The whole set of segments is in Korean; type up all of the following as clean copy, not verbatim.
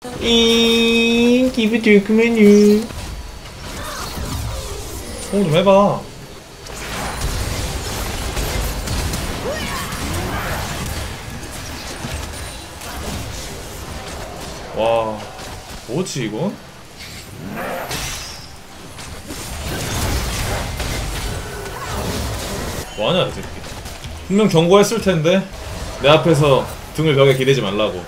Give it to menu. 좀 해봐. 와, 뭐지 이건? 뭐하냐 이 새끼. 분명 경고했을 텐데 내 앞에서 등을 벽에 기대지 말라고.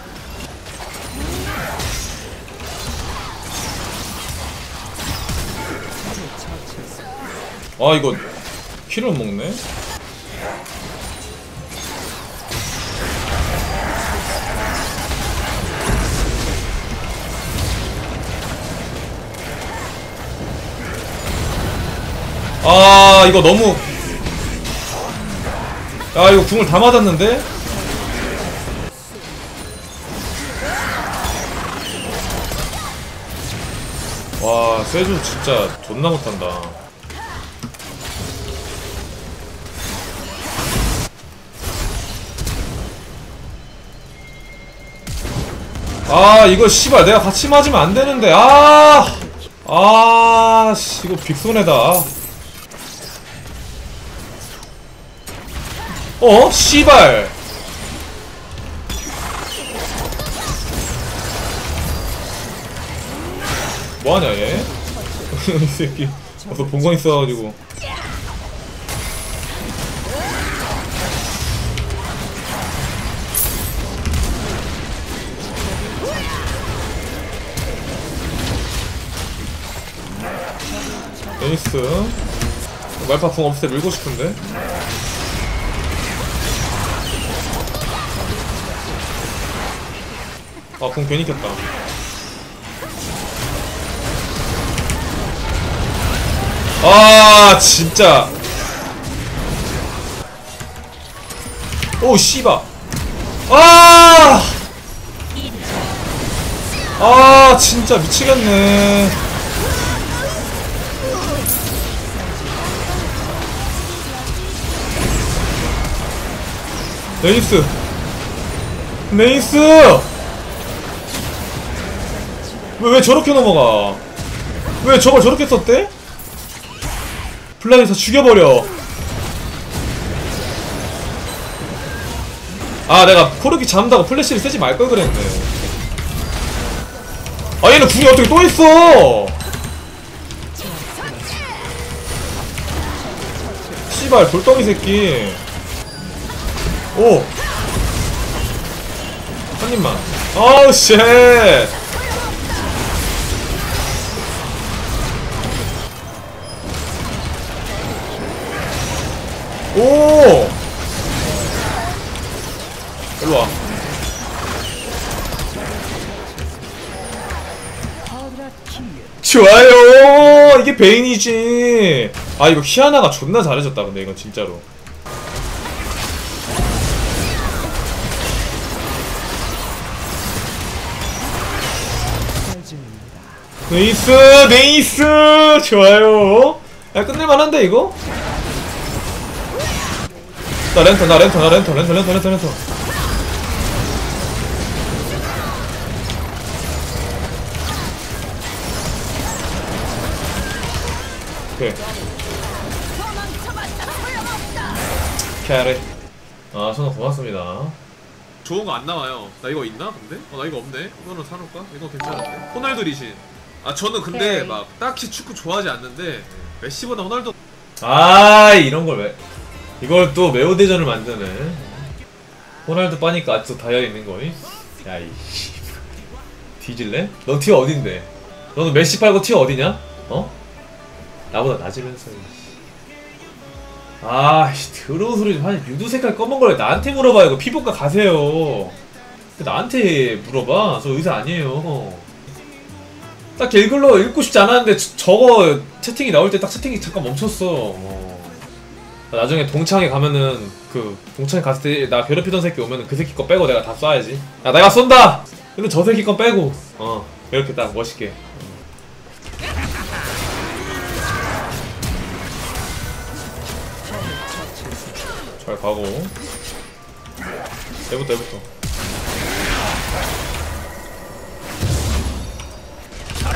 아 이거 키를 못 먹네. 아 이거 너무. 아 이거 궁을 다 맞았는데? 와 세주 진짜 존나 못한다. 아 이거 씨발 내가 같이 맞으면 안 되는데. 씨 이거 빅손해다. 씨발. 뭐하냐 얘? 이 새끼 벌써 본거 있어가지고. 에이스 말파 궁 없을 때 밀고 싶은데. 아 궁 괜히 켰다. 아 진짜. 오 씨바. 진짜 미치겠네. 네이스 네이스. 왜 저렇게 넘어가? 왜 저걸 저렇게 썼대? 플라이에서 죽여버려. 아 내가 코르키 잡는다고 플래시를 쓰지 말걸 그랬네. 아 얘는 궁이 어떻게 또 있어? 씨발 돌덩이 새끼. 오 한입만. 아우 쉣. 오 일로와. 좋아요. 이게 베인이지. 아 이거 키아나가 존나 잘해줬다. 근데 이건 진짜로. 네이스 네이스. 좋아요. 야 끝낼만한데 이거? 나 랜턴. 오케이. 캐리. 아 저는 고맙습니다. 좋은 거 안 나와요. 나 이거 있나 근데? 나 이거 없네. 이거는 사놓을까? 이거 괜찮은데? 호날두 리신. 아 저는 근데 막 딱히 축구 좋아하지 않는데 메시보다 호날두. 이런 걸 왜? 이걸 또 매우 대전을 만드네. 호날두 빠니까 아직도 다이아 있는 거니? 야이 뒤질래? 넌 티어 어딘데? 너는 메시 팔고 티어 어디냐? 나보다 낮으면서. 더러운 소리 좀 하니. 유두 색깔 검은 걸 나한테 물어봐. 이거 피부과 가세요. 나한테 물어봐. 저 의사 아니에요. 딱 읽을로 읽고 싶지 않았는데 저거 채팅이 나올 때 딱 채팅이 잠깐 멈췄어. 나중에 동창회 가면은 동창회 갔을 때 나 괴롭히던 새끼 오면은 그 새끼 거 빼고 내가 다 쏴야지. 야 내가 쏜다. 근데 저 새끼 거 빼고 이렇게 딱 멋있게. 잘 가고. 얘부터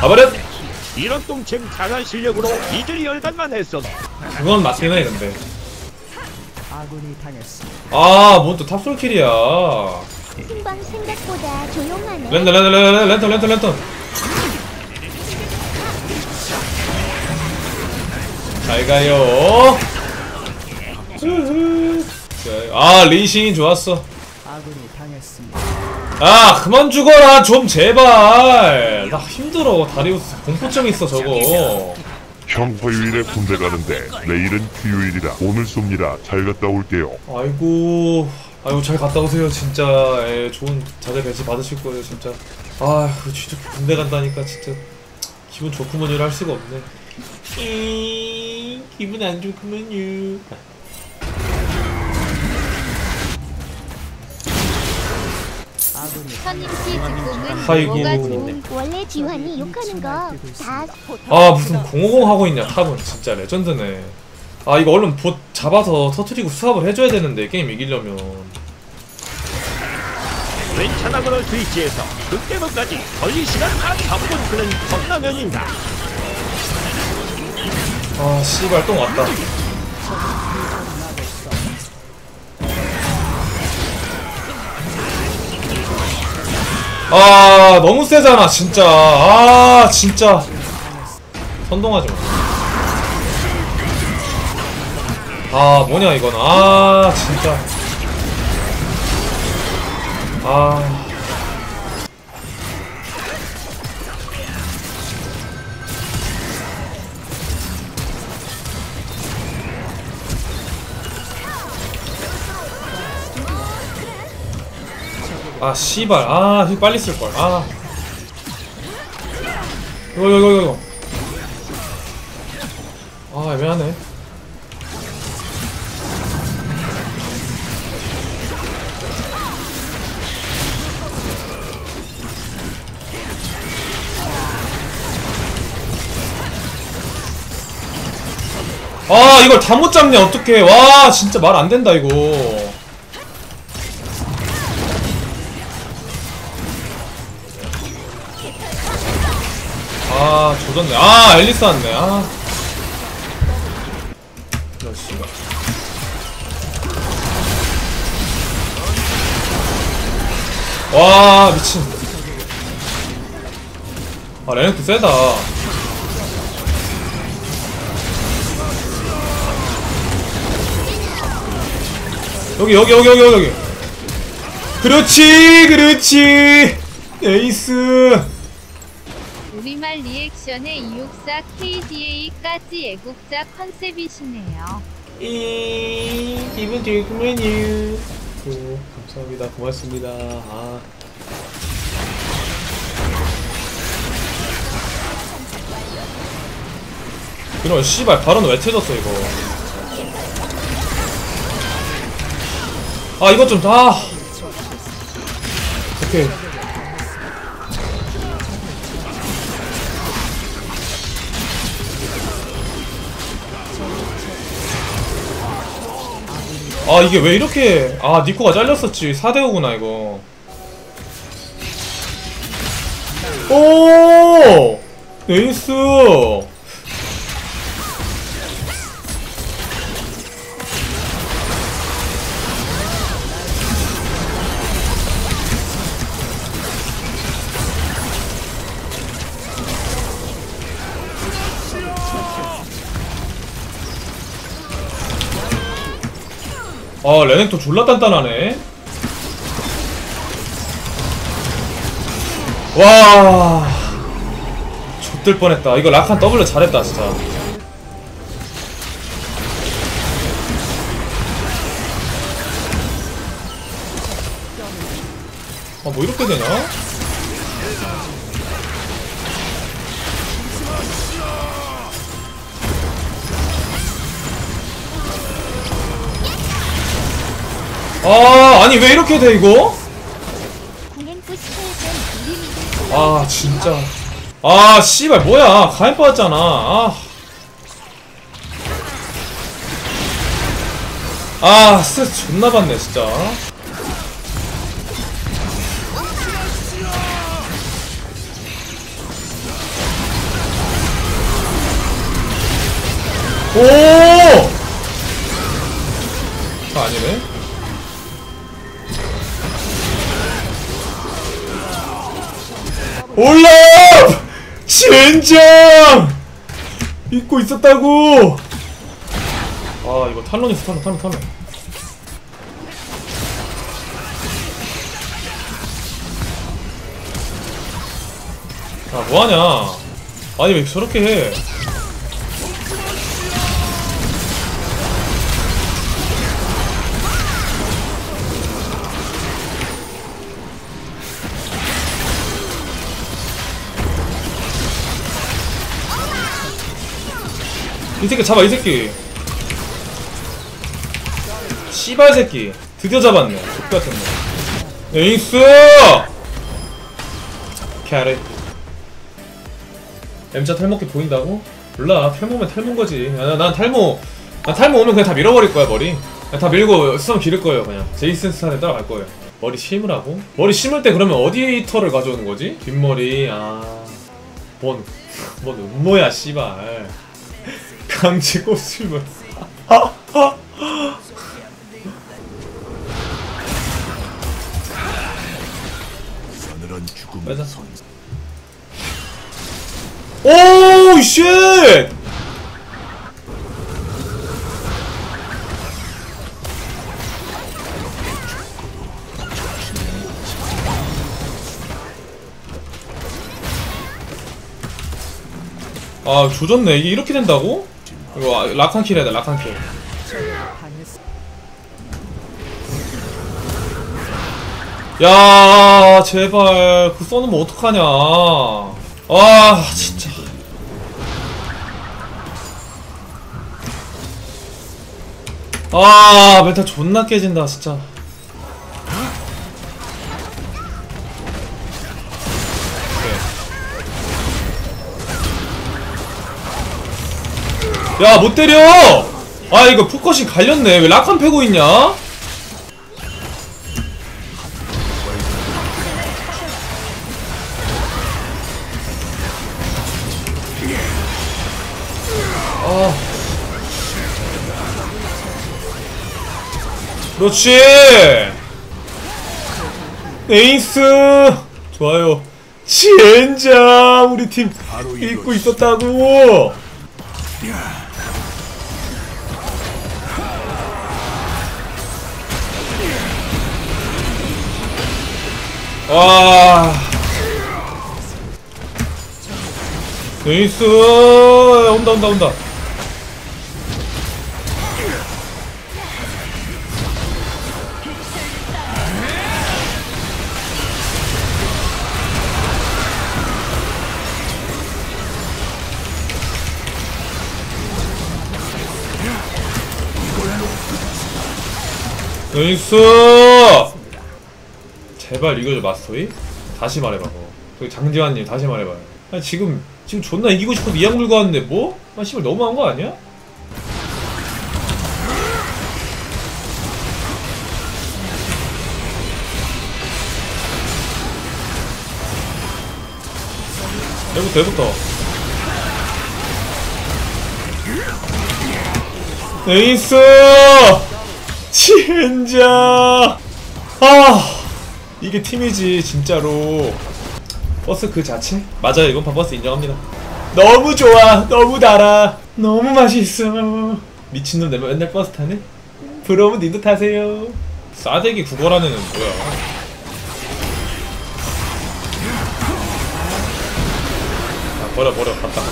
가버렸. 이런 똥침 강한 실력으로 이들이 열단만 했어. 그건 맞긴 해 근데. 아군이 당했습니다. 아, 뭔 또 탑솔킬이야. 승방 생각보다 조용하네. 랜턴. 잘 가요. 아, 리신 좋았어. 아군이 당했습니다. 아, 그만 죽어라 좀 제발. 나 힘들어. 다리우스 공포증 있어 저거. 형 화요일에 군대 가는데 내일은 휴일이라 오늘 쏩니다. 잘 갔다 올게요. 아이고 잘 갔다 오세요 진짜. 좋은 자제 배치 받으실 거예요 진짜. 아, 진짜 군대 간다니까 진짜 기분 좋구먼요를 할 수가 없네. 기분 안 좋구먼요. 아군이 선임씨 직공은 아이고. 뭐가 좋은 원래 지환이 욕하는 거 다 아, 무슨 050 하고 있냐 탑은. 진짜 레전드네. 아, 이거 얼른 봇 잡아서 터트리고 수합을 해줘야 되는데 게임 이기려면. 괜찮아 그럴 수 있지 해서 그때문까지 걸릴 시간 한 3분 그는 컵라면인다. 아, 씨발 똥 왔다. 아, 너무 세잖아 진짜. 아, 진짜 선동하지 마. 아, 뭐냐 이건. 아, 진짜. 아, 아, 씨발. 아, 힘 빨리 쓸걸. 아, 이거. 아, 애매하네. 아, 이걸 다 못 잡네 어떡해. 와, 진짜 말 안 된다 이거. 아, 조졌네. 아, 앨리스 왔네. 아, 이런 씨발. 와, 미친. 아, 레넥도 세다. 여기. 그렇지. 에이스. 우리말 리액션의 이육사 KDA까지 애국자 컨셉이시네요. 기분 좋구만요. 감사합니다. 고맙습니다. 아. 이런 씨발 발언 왜 터졌어 이거. 아, 이것 좀 다. 오케이. 아, 이게 왜 이렇게. 아, 니코가 잘렸었지. 4대5구나 이거. 오, 에이스. 아, 레넥도 졸라 단단하네. 와, 좆들 뻔했다. 이거 라칸 W 잘했다 진짜. 아, 뭐 이렇게 되냐? 아, 아니 왜 이렇게 돼 이거? 아, 진짜. 아, 씨발 뭐야. 가인 빠졌잖아. 스트레스 존나 받네 진짜. 오! 아, 아니네. 올라! 젠장! 잊고 있었다고! 아, 이거 탈론 있어, 탈론. 아, 뭐하냐? 아니, 왜 저렇게 해? 이 새끼 잡아, 이 새끼. 씨발 새끼. 드디어 잡았네. X같은 거. 에이스! 캐리. M자 탈모기 보인다고? 몰라. 탈모면 탈모인 거지. 난 탈모 오면 그냥 다 밀어버릴 거야, 머리. 그냥 다 밀고 수염 기를 거예요, 그냥. 제이슨 스탄에 따라갈 거예요. 머리 심으라고? 머리 심을 때 그러면 어디 털을 가져오는 거지? 뒷머리. 뭔 음모야, 씨발. 강제 꼽수면. 맞아. 오, 쉣! 아, 조졌네. 이게 이렇게 된다고? 이거 락한킬 해야 돼, 락한킬. 야, 제발. 그 써놓으면 어떡하냐. 아, 진짜. 아, 멘탈 존나 깨진다, 진짜. 야, 못 때려! 아, 이거 포커싱 갈렸네. 왜 락한 패고 있냐? 그렇지! 에이스! 좋아요. 젠장! 우리 팀 읽고 있었다고! 와. 에이스! 온다. 에이스! 제발 이거죠, 마스터이? 다시 말해봐, 저기 장지환님 다시 말해봐요. 아니, 지금 존나 이기고 싶어서 이악 물고 왔는데 뭐? 아, 씨발 너무한 거 아니야? 얘부터 에이스! 진짜! 이게 팀이지, 진짜로. 버스 그 자체? 맞아요, 이번 판 버스 인정합니다. 너무 좋아, 너무 달아, 너무 맛있어. 미친놈 내면 맨날 버스 타네? 부러우면 님도 타세요. 싸대기 국어라는 애는 뭐야? 버려, 갔다.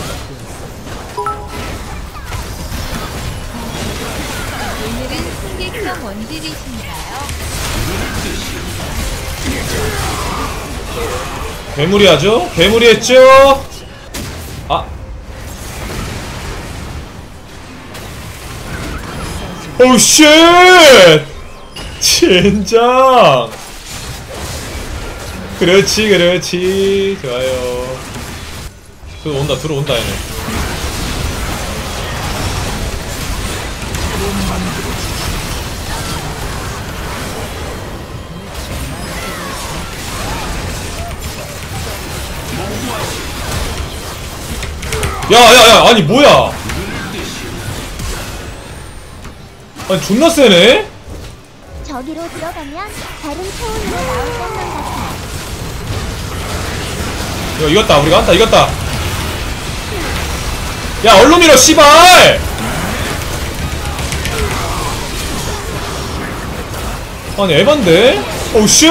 오늘은 승객성 원딜이신가요? 괴물이 하죠? 괴물이 했죠? 오우 쉣! 젠장! 그렇지. 좋아요. 들어온다, 얘네. 야, 아니, 뭐야! 아니 존나 세네? 저기로 들어가면 다른 차원으로 나올 것만 같아. 야 이겼다 우리가 한타 이겼다. 야 얼른 밀어 씨발. 아니 에반데? 오우 쉣.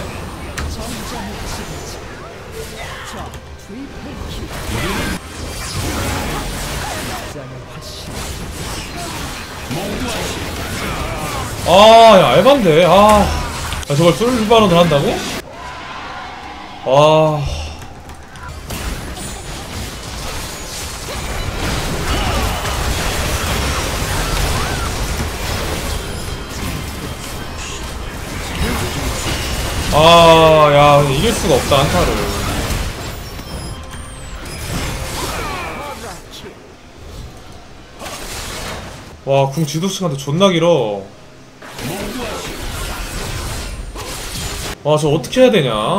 아, 야, 에반데. 저걸 풀바론을 한다고? 야, 이길 수가 없다, 한타를. 와, 궁 지도 시간도 존나 길어. 와, 저 어떻게 해야 되냐?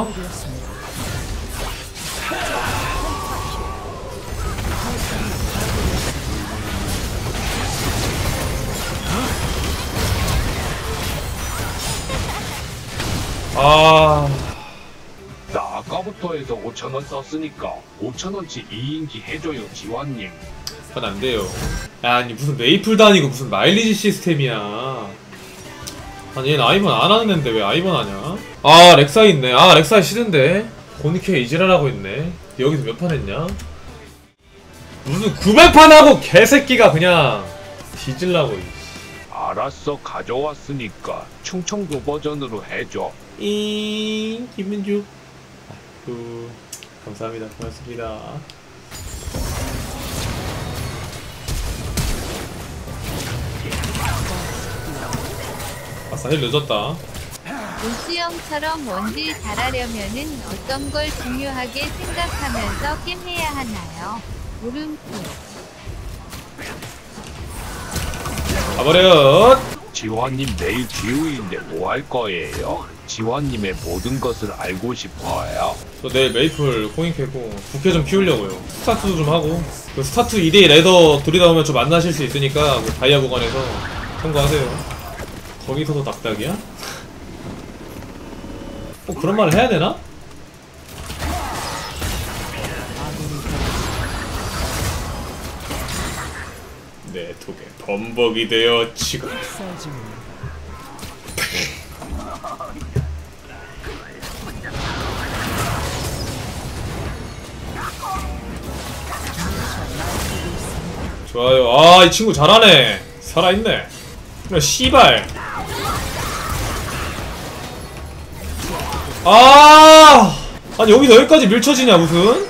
나 아까부터 해서 5,000원 썼으니까 5,000원치 2인기 해줘요 지환님. 그건 안 돼요. 아니 무슨 메이플도 아니고 무슨 마일리지 시스템이야. 아니 얘는 아이번 안 하는 앤데 왜 아이번 하냐? 렉사이 있네. 렉사이 싫은데. 고니케 이지랄하고 있네. 여기서 몇 판 했냐? 무슨 900판 하고 개새끼가 그냥 뒤질라고. 알았어 가져왔으니까 충청도 버전으로 해줘. 기분 좋. 감사합니다. 고맙습니다. 아싸 힐 늦었다. 우수영처럼 원딜 잘하려면은 어떤 걸 중요하게 생각하면서 게임해야 하나요? 물음표. 가버려. 지환님 내일 기후인데 뭐 할 거예요? 지환님의 모든 것을 알고 싶어요. 저 내일 메이플 코인 캐고 부캐 좀 키우려고요. 스타트 좀 하고 그 스타트 2대2 레더 들이다 오면 좀 만나실 수 있으니까 그 다이아 구간에서 참고하세요. 거기서도 낙닥이야? 그런 말을 해야 되나? 내 톡에 범벅이 되어 치고 좋아요. 이 친구 잘하네. 살아있네. 그래 씨발. 아니 여기서 여기까지 밀쳐지냐 무슨?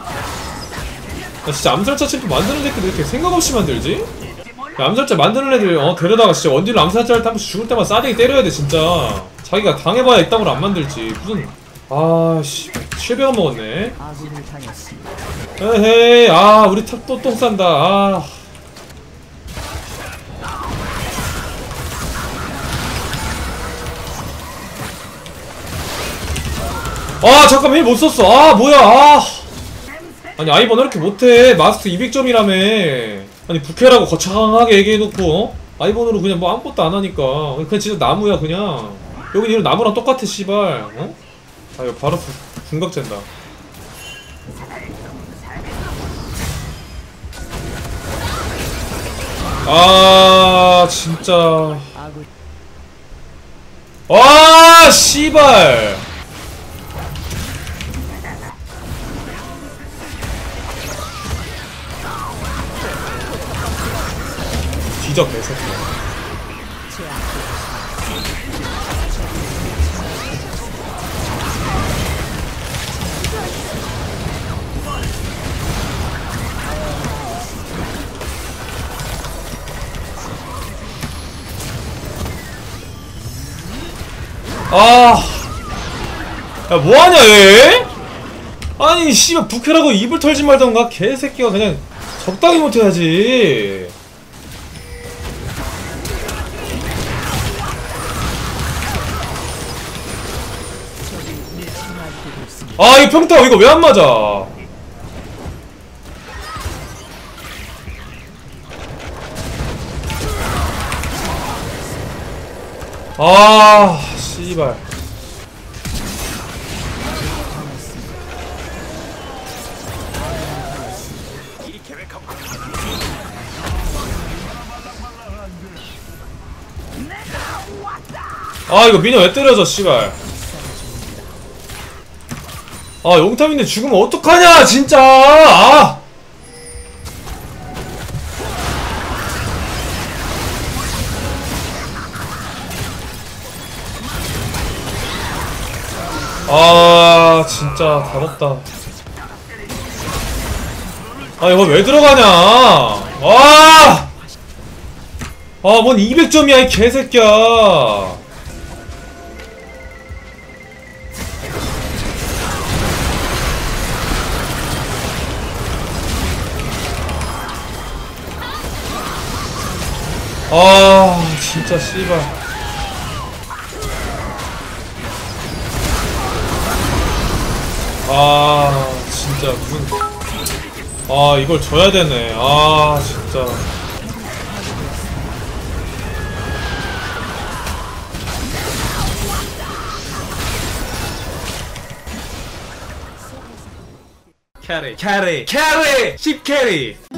나 진짜 암살자 챔프 만드는 새끼들 이렇게 생각 없이 만들지? 야, 암살자 만드는 애들 데려다가 진짜 원딜로 암살자를 타면서 죽을 때마다 싸대기 때려야 돼 진짜. 자기가 당해봐야 이따구로 안 만들지 무슨. 씨 700원 먹었네. 아군이 당했습니다. 에헤이 우리 탑 또 똥 싼다. 잠깐만 힐 못썼어. 뭐야. 아니 아이번 왜 이렇게 못해. 마스터 200점이라며 아니 부캐라고 거창하게 얘기해놓고 아이번으로 그냥 뭐 아무것도 안하니까 그냥 진짜 나무야 그냥. 여긴 이런 나무랑 똑같아 씨발. 이거 바로 궁각젠다. 진짜. 씨발. 뒤져 개새끼야. 야 뭐하냐 얘? 아니 씨발 부캐라고 입을 털지 말던가 개새끼가 그냥 적당히 못해야지. 이 평타 이거 왜 안 맞아? 아 씨발. 아 이거 미녀 왜 때려져 씨발. 아 용탐인데 죽으면 어떡하냐 진짜. 아 아 진짜 답없다. 아 이거 왜 들어가냐. 뭔 200점이야 이 개새끼야. 진짜 씨발. 진짜 무슨 이걸 져야 되네. 진짜. 캐리 10캐리